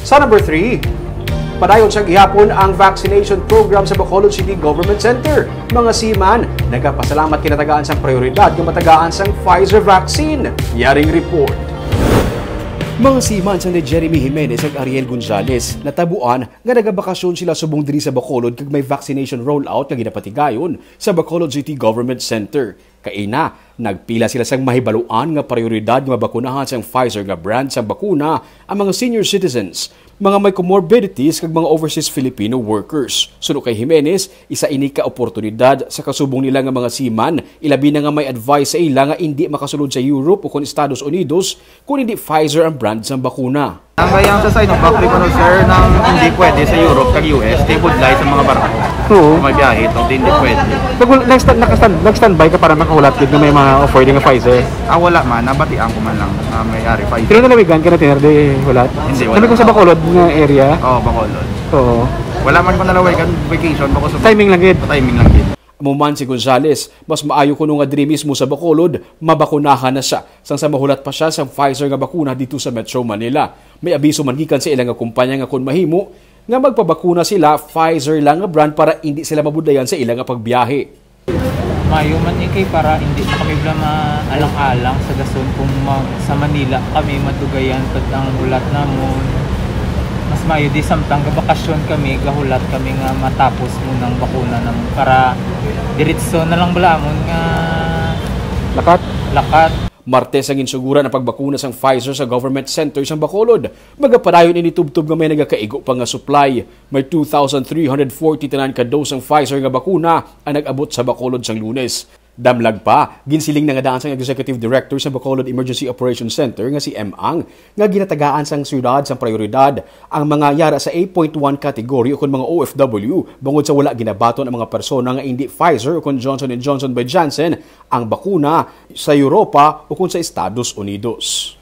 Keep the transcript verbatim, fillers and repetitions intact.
Sa number three, padayon sa gihapon ang vaccination program sa Bacolod City Government Center. Mga seaman, nagapasalamat kinatagaan sang prioridad kung matagaan sang Pfizer vaccine. Yaring report. Mga seaman sa ni Jeremy Jimenez ug Ariel Gonzalez natabuan nga nagabakasyon sila subong diri sa Bacolod kag may vaccination rollout nga ginapatigayon sa Bacolod City Government Center. Kaina, nagpila sila sang mahibaluan nga prioridad nga mabakunahan sang Pfizer nga brand sang bakuna ang mga senior citizens, mga may comorbidities kag mga overseas Filipino workers. Suno kay Jimenez, isa ini ka oportunidad sa kasubong nila nga mga seaman, ilabi na nga may advice sa ila nga hindi makasulod sa Europe o kon Estados Unidos kung hindi Pfizer ang brand sang bakuna. Ang bayang sa Sinovac Recono sir nang hindi pwede sa Europe kag U S, stable lie sa mga barko. Oo. May biyahe ito, hindi pwede. Nag-standby ka para makahulat na may mga offer din ng Pfizer? Ah, wala man, nabatian ko man lang na may ari Pfizer. Pero nalawigan ka na tinarde hulat? Hindi, wala. Sabi ko sa Bacolod nga area? Oo, oh, Bacolod. Oo. Wala man ko nalawigan vacation, bako sa timing lang gid. Timing lang gid. Muman si Gonzales, mas maayo kuno nga diri mismo sa Bacolod, mabakunahan na siya. Sang sa mahulat pa siya sa Pfizer nga bakuna dito sa Metro Manila. May abiso man gikan sa ilang nga kumpanya nga kun mahimo nga magpabakuna sila Pfizer lang nga brand para hindi sila mabudayan sa ilang nga pagbiyahe. Mayo man ikay para hindi na kami bla maalang-alang sa dason kung mag, sa Manila kami matugayan pag ang hulat namon. Mas mayo di samtang gabakasyon kami, gahulat kami nga matapos munang bakuna namon para diretso na lang balamon nga Lakat? Lakat. Martes ang insuguran ang pagbakuna sang Pfizer sa government center sang Bacolod. Magapadayon ini tubtub nga may nagakaigo pa nga supply. May two thousand three hundred forty tanan ka dose ang Pfizer nga bakuna ang nag-abot sa Bacolod sang Lunes. Damlag pa, ginsiling na nga daan sang Executive Director sa Bacolod Emergency Operations Center nga si M. Ang nga ginatagaan sang syudad sang prioridad ang mga yara sa eight point one category o kun mga O F W bangod sa wala ginabaton ang mga persona nga hindi Pfizer o kun Johnson and Johnson by Janssen ang bakuna sa Europa o kun sa Estados Unidos.